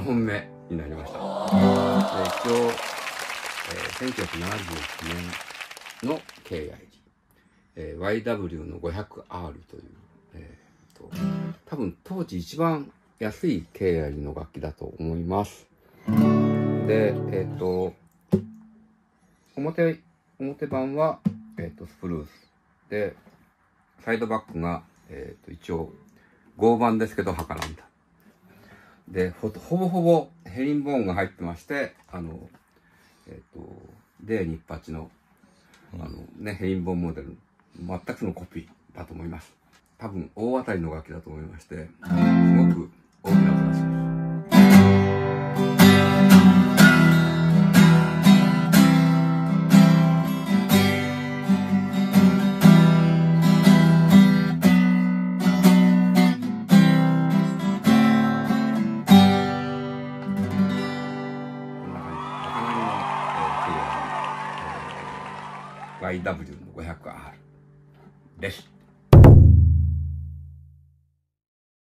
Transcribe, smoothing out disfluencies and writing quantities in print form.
本目になりました。で、一応、1979年の KIG、YW の 500R という、多分当時一番安い KIG の楽器だと思います。で、表板は、スプルースで、サイドバックが、一応合板ですけどハカランダで、ほぼほぼヘリンボーンが入ってまして、D28のヘリンボーンモデル全くそのコピーだと思います。多分大当たりの楽器だと思いまして、すごく大きな音がします。YW の 500R です。